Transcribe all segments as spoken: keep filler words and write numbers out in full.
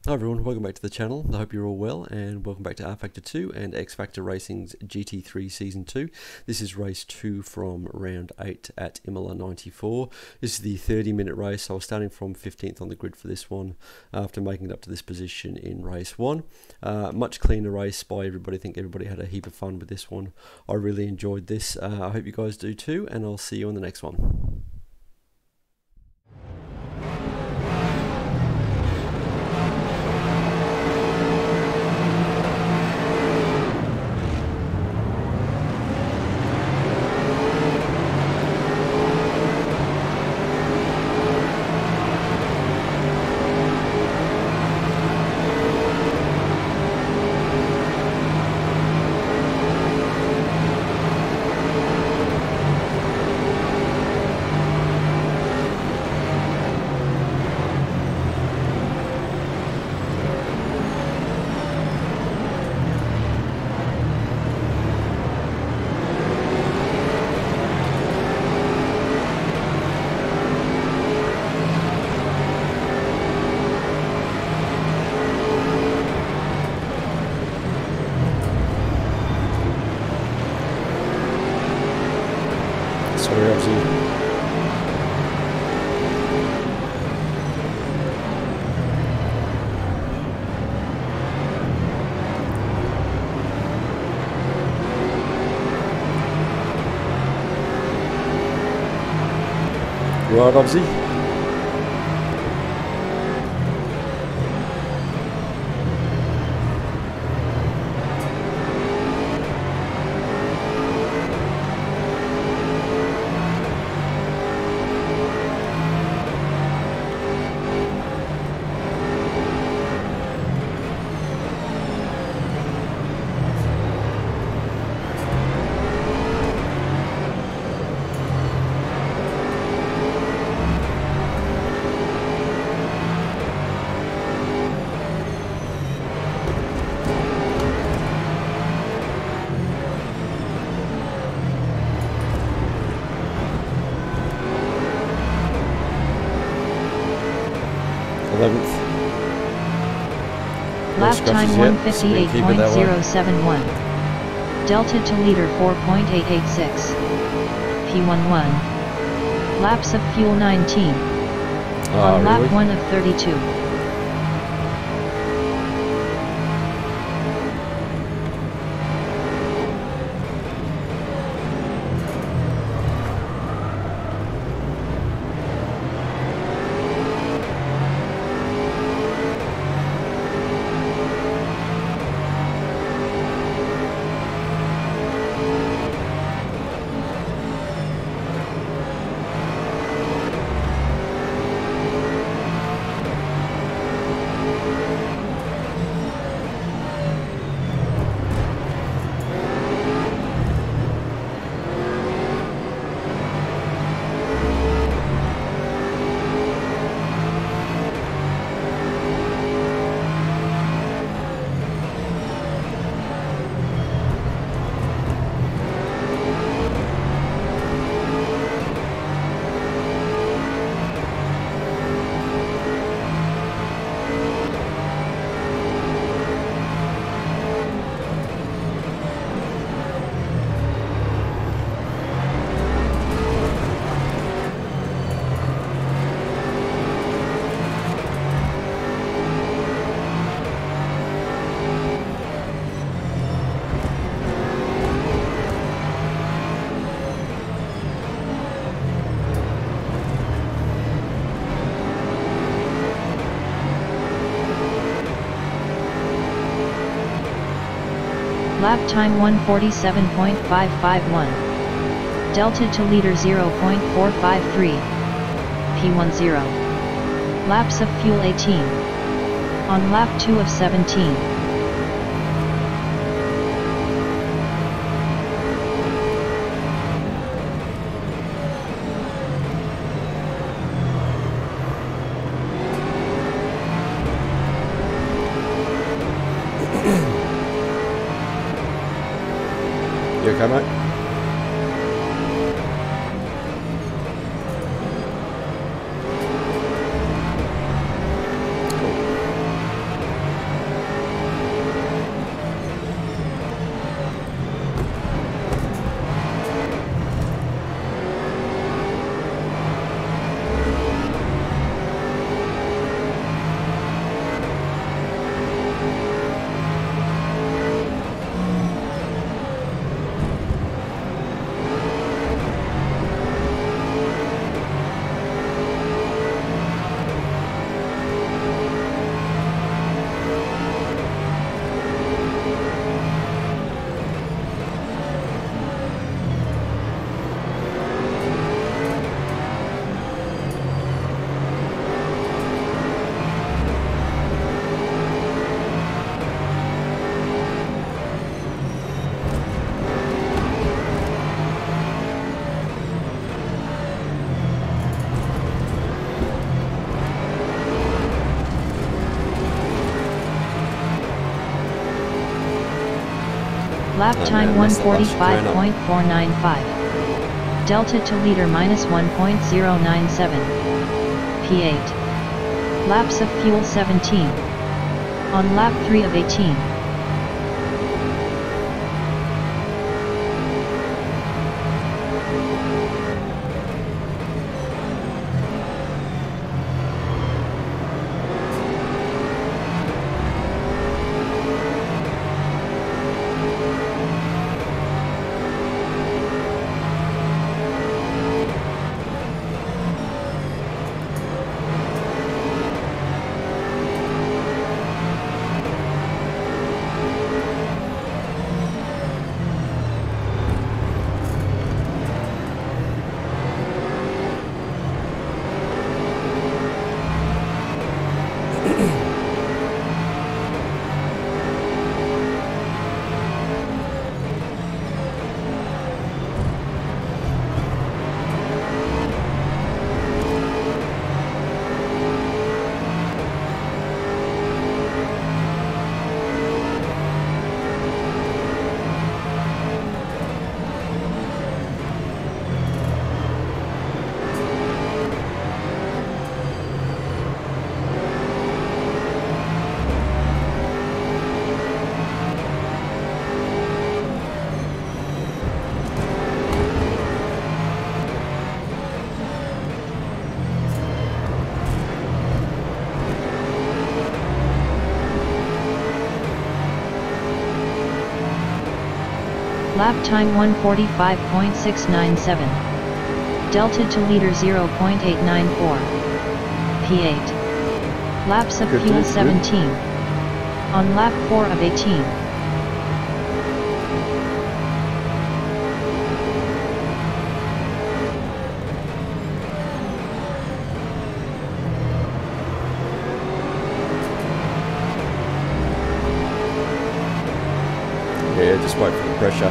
Hi everyone, welcome back to the channel. I hope you're all well, and welcome back to rFactor two and XFactorRacing's G T three Season two. This is race two from round eight at Imola ninety-four. This is the thirty minute race. I was starting from fifteenth on the grid for this one after making it up to this position in race one. Uh, much cleaner race by everybody. I think everybody had a heap of fun with this one. I really enjoyed this. Uh, I hope you guys do too, and I'll see you on the next one. Sorry, obviously. You alright, obviously? eleventh. Lap time one fifty-eight point zero seven one. Delta to leader four point eight eight six. P eleven. Laps of fuel nineteen. Oh, on lap really? one of thirty-two. Lap time one forty-seven point five five one. Delta to leader zero point four five three. P ten. Laps of fuel eighteen. On lap two of seventeen. You okay, mate? Cool. Lap Oh, time man, one messed that last forty-five turn up. point four nine five. Delta to leader minus one point zero nine seven. P eight. Laps of fuel seventeen. On lap three of eighteen. Lap time one forty-five point six nine seven. Delta to leader zero point eight nine four. P eight. Laps of Good, fuel good, seventeen. On lap four of eighteen. Yeah, just wait for the pressure.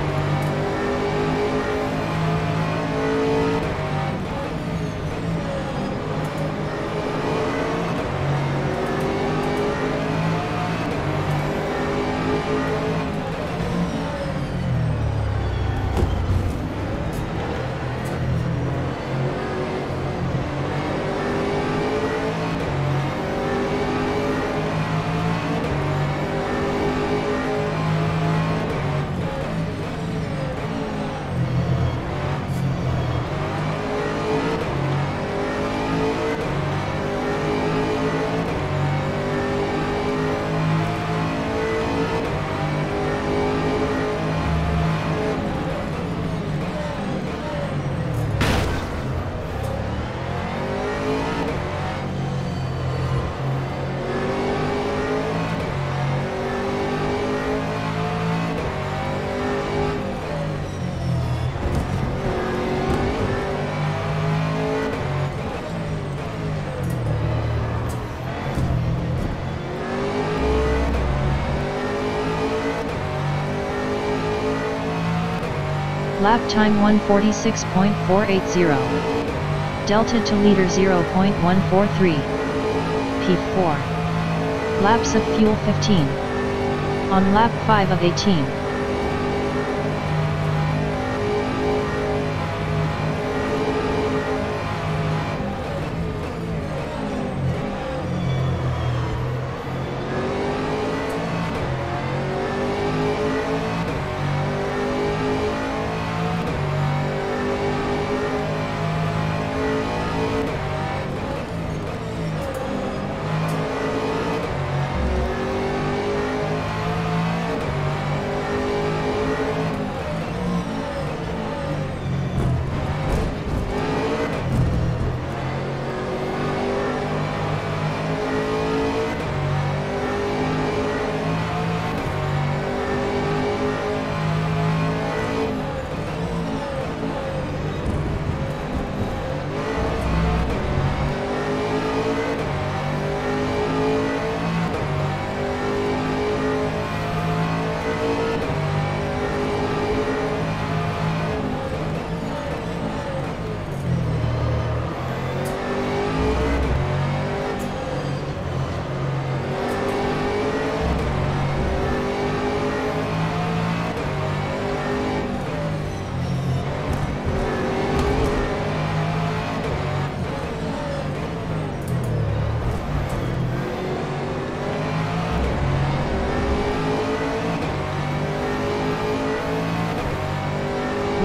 Lap time one forty-six point four eight zero. Delta to leader zero point one four three. P four. Laps of fuel fifteen. On lap five of eighteen.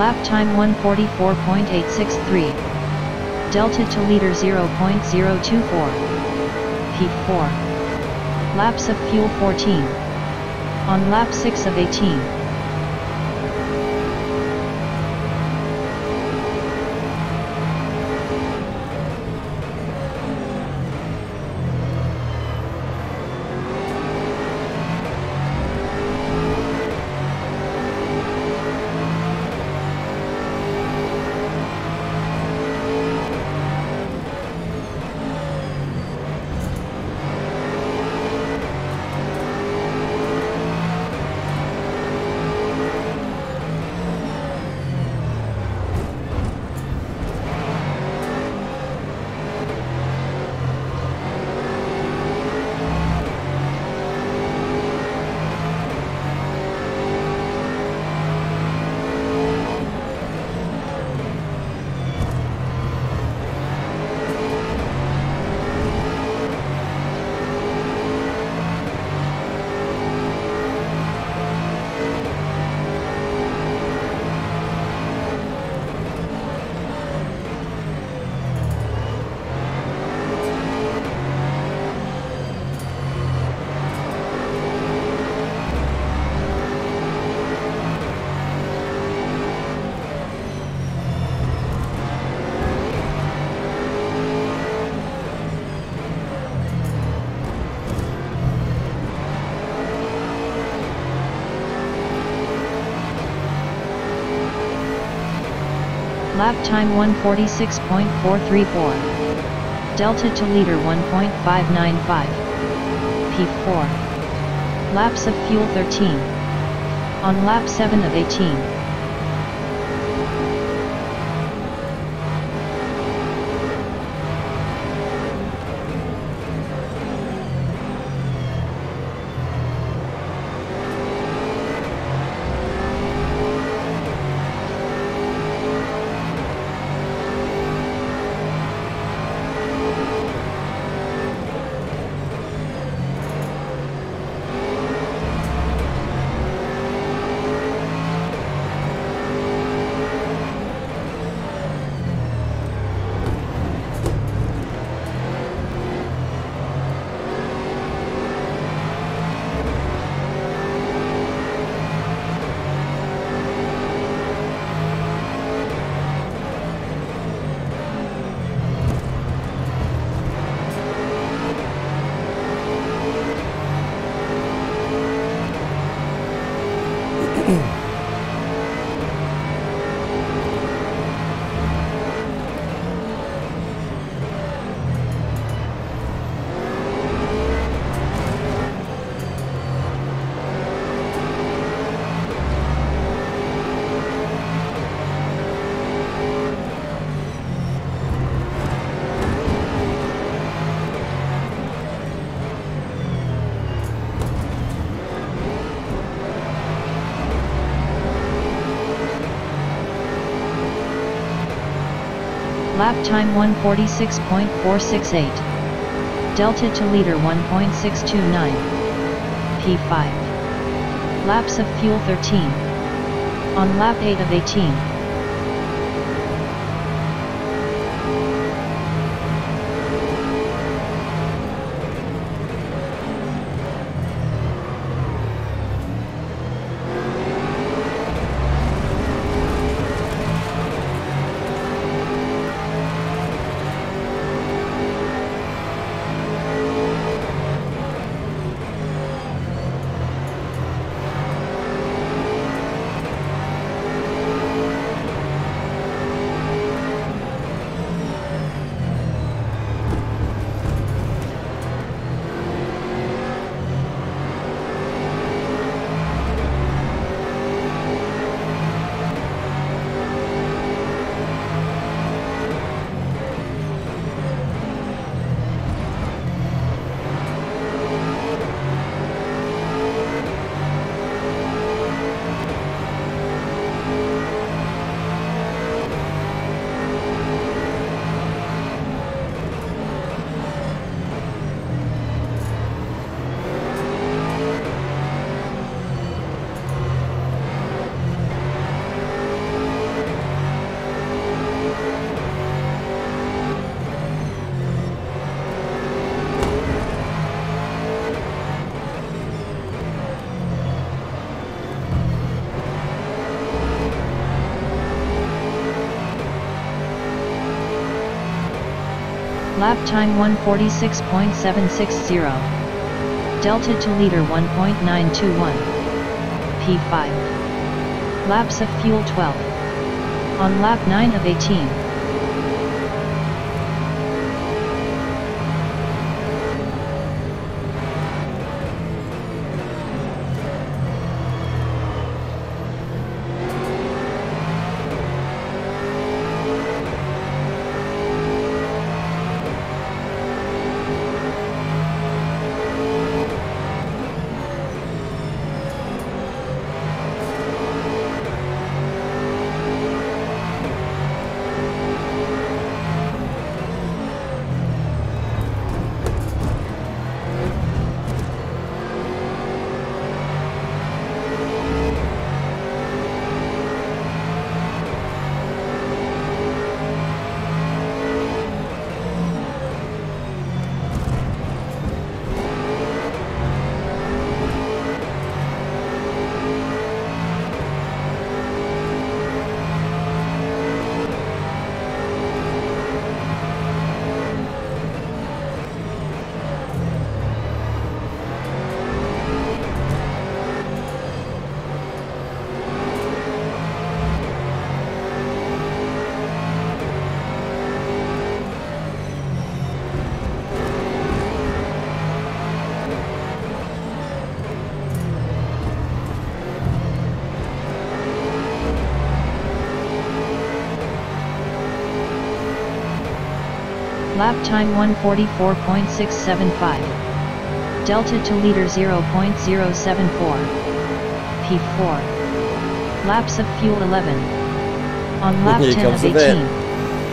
Lap time one forty-four point eight six three. Delta to leader zero point zero two four. P four. Laps of fuel fourteen. On lap six of eighteen. Lap time one forty-six point four three four. Delta to leader one point five nine five. P four. Laps of fuel thirteen. On lap seven of eighteen. Lap time one forty-six point four six eight. Delta to leader one point six two nine. P five. Laps of fuel thirteen. On lap eight of eighteen. Lap time one forty-six point seven six zero. Delta to leader one point nine two one. P five. Laps of fuel twelve. On lap nine of eighteen. Lap time one forty-four point six seven five. Delta to leader zero point zero seven four. P four. Laps of fuel eleven. On lap Here ten comes of the vet. eighteen.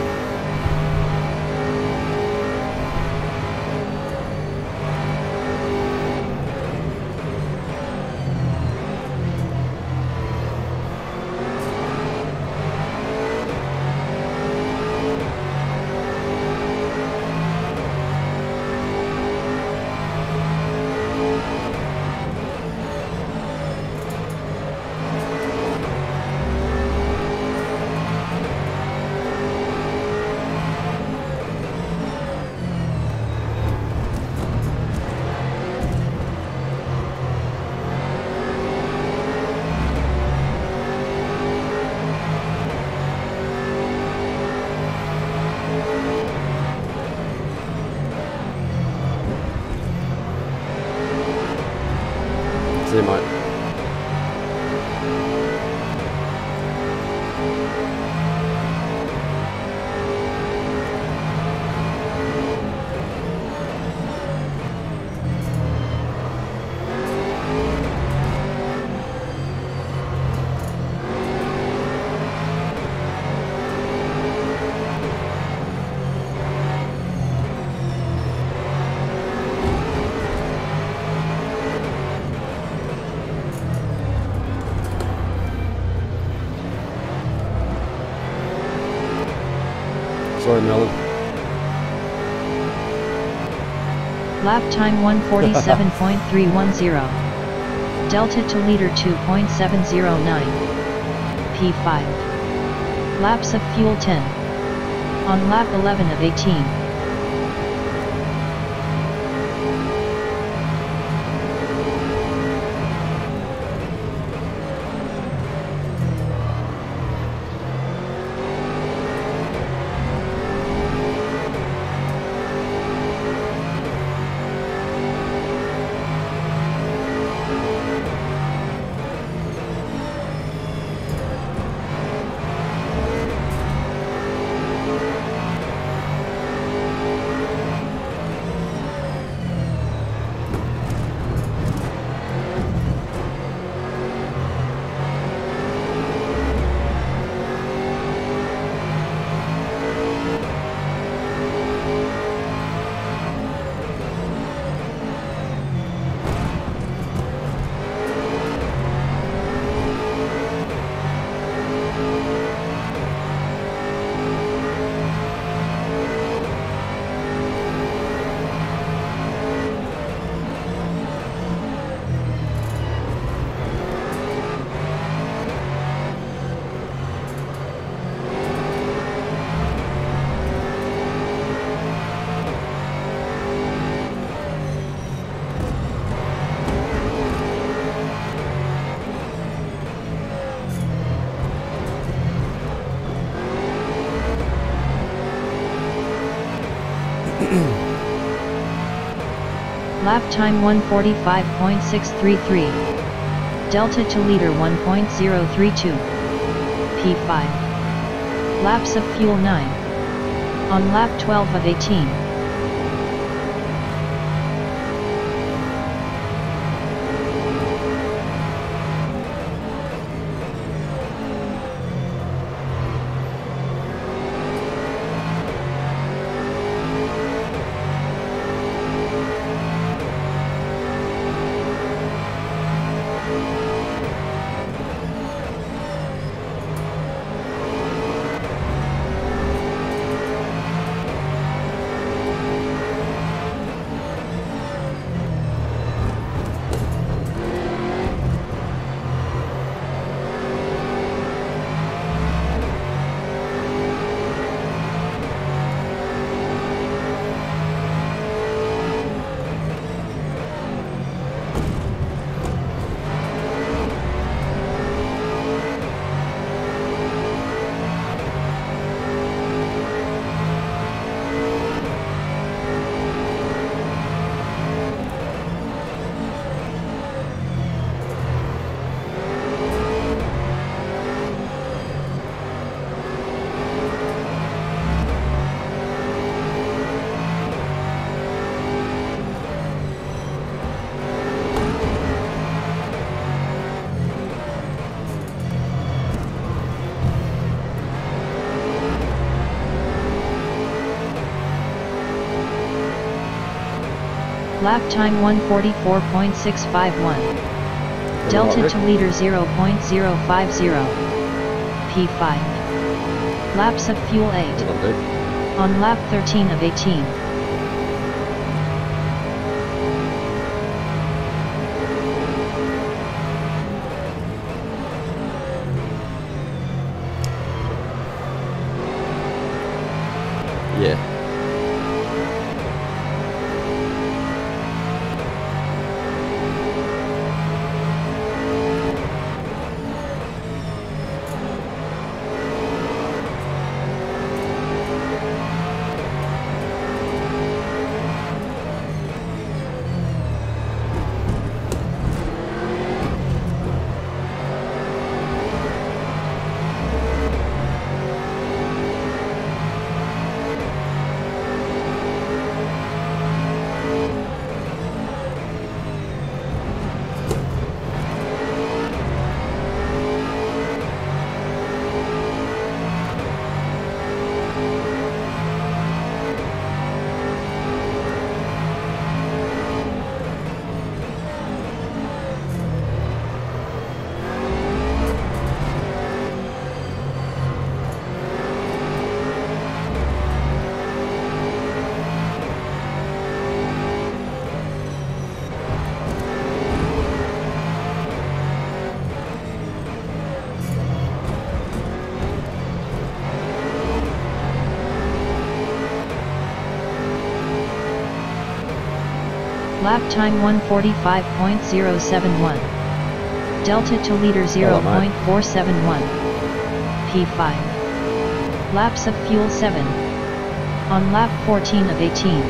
See you, mate. Sorry, Melon. Lap time one forty-seven point three one zero. Delta to leader two point seven zero nine. P five. Laps of fuel ten. On lap eleven of eighteen. Lap time one forty-five point six three three. Delta to leader one point zero three two. P five. Laps of fuel nine. On lap twelve of eighteen. Lap time one forty-four point six five one. Delta to leader zero point zero five zero. P five. Laps of fuel eight. On lap thirteen of eighteen. Yeah. Lap time one forty-five point zero seven one. Delta to leader zero point four seven one. P five. Laps of fuel seven. On lap fourteen of eighteen.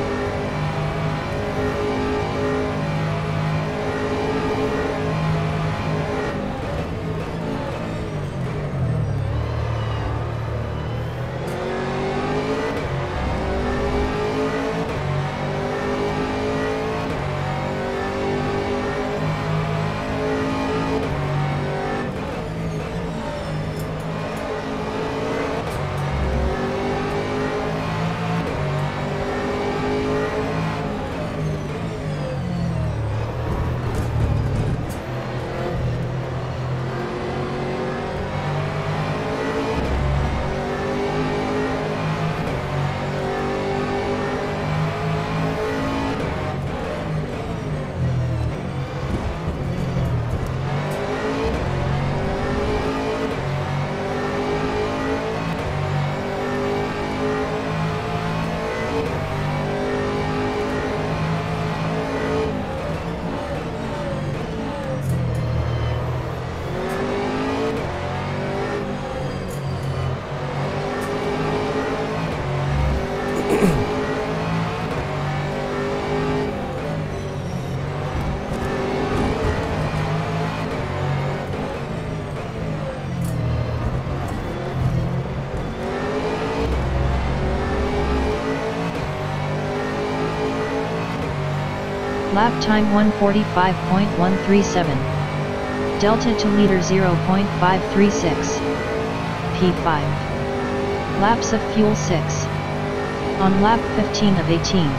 Lap time one forty-five point one three seven. Delta to leader zero point five three six. P five. Laps of fuel six. On lap fifteen of eighteen.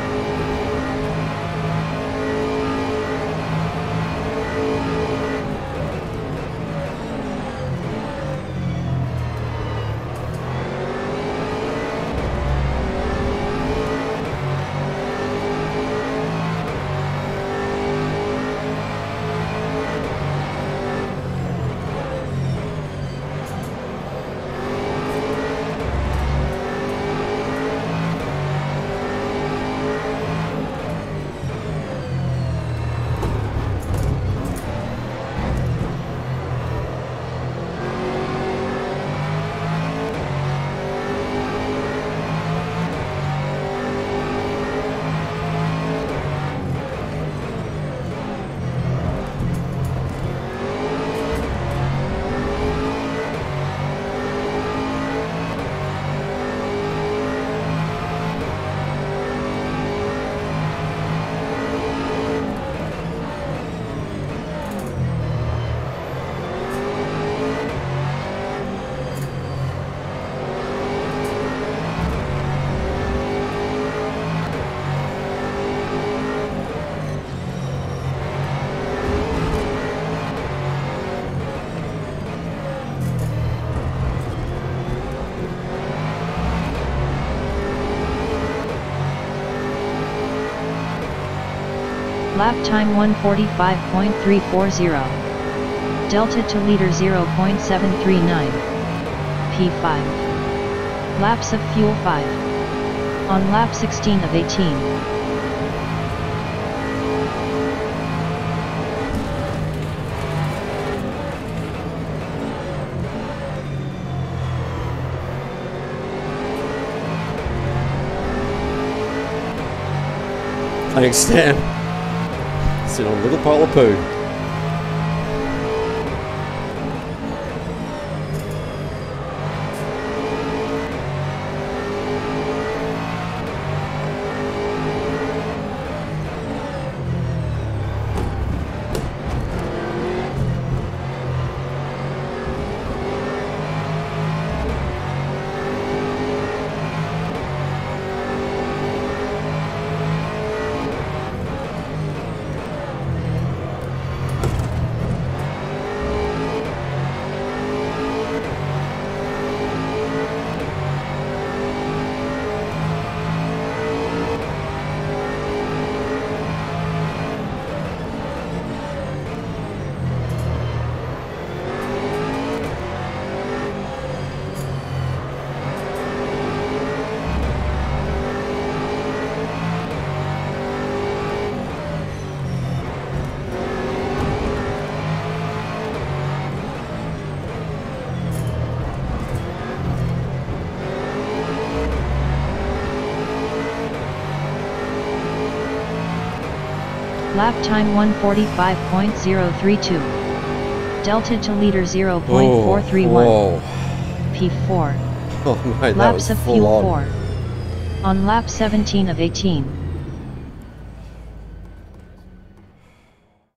Lap time one forty-five point three four zero. Delta to leader zero point seven three nine. P five. Laps of fuel five. On lap sixteen of eighteen. Thanks, Stan. Sit on a little pile of poo. Lap time one forty-five point zero three two. Delta to leader zero point four three one. Oh, P four. oh my, that Laps was of full fuel on. four. On lap seventeen of eighteen.